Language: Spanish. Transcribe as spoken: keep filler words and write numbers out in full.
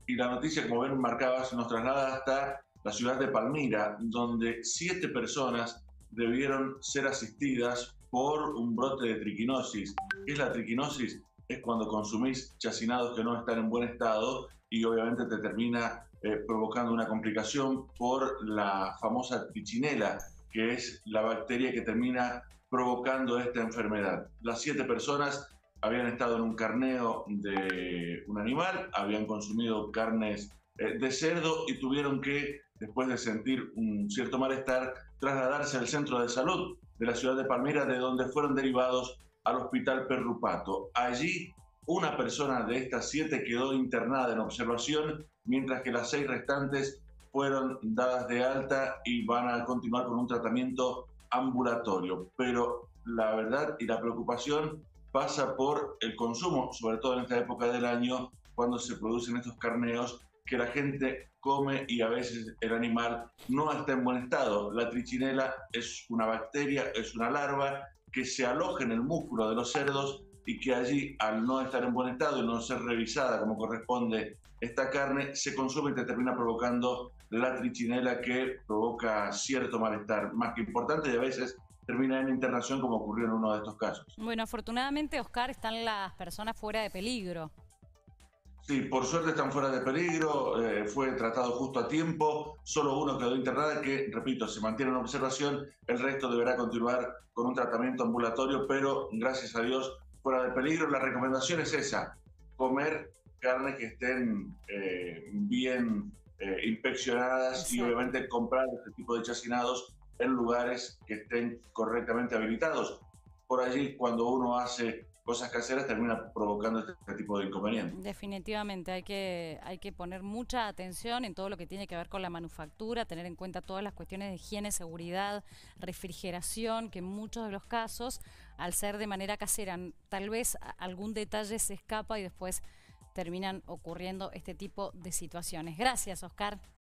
Y la noticia, como ven marcadas, nos traslada hasta la ciudad de Palmira, donde siete personas debieron ser asistidas por un brote de triquinosis. ¿Qué es la triquinosis? Es cuando consumís chacinados que no están en buen estado y obviamente te termina eh, provocando una complicación por la famosa trichinela, que es la bacteria que termina provocando esta enfermedad. Las siete personas habían estado en un carneo de un animal, habían consumido carnes eh, de cerdo y tuvieron que, después de sentir un cierto malestar, trasladarse al centro de salud de la ciudad de Palmira, de donde fueron derivados al hospital Perrupato. Allí, una persona de estas siete quedó internada en observación, mientras que las seis restantes fueron dadas de alta y van a continuar con un tratamiento ambulatorio. Pero la verdad y la preocupación pasa por el consumo, sobre todo en esta época del año, cuando se producen estos carneos, que la gente come y a veces el animal no está en buen estado. La trichinela es una bacteria, es una larva que se aloja en el músculo de los cerdos y que allí, al no estar en buen estado y no ser revisada como corresponde esta carne, se consume y te termina provocando la trichinela, que provoca cierto malestar, más que importante, y a veces termina en internación, como ocurrió en uno de estos casos. Bueno, afortunadamente, Oscar, están las personas fuera de peligro. Sí, por suerte están fuera de peligro, eh, fue tratado justo a tiempo, solo uno quedó internado que, repito, se mantiene en observación, el resto deberá continuar con un tratamiento ambulatorio, pero gracias a Dios fuera de peligro. La recomendación es esa: comer carnes que estén eh, bien eh, inspeccionadas y Exacto. obviamente comprar este tipo de chacinados en lugares que estén correctamente habilitados. Por allí, cuando uno hace cosas caseras, termina provocando este tipo de inconvenientes. Definitivamente hay que, hay que poner mucha atención en todo lo que tiene que ver con la manufactura, tener en cuenta todas las cuestiones de higiene, seguridad, refrigeración, que en muchos de los casos, al ser de manera casera, tal vez algún detalle se escapa y después terminan ocurriendo este tipo de situaciones. Gracias, Oscar.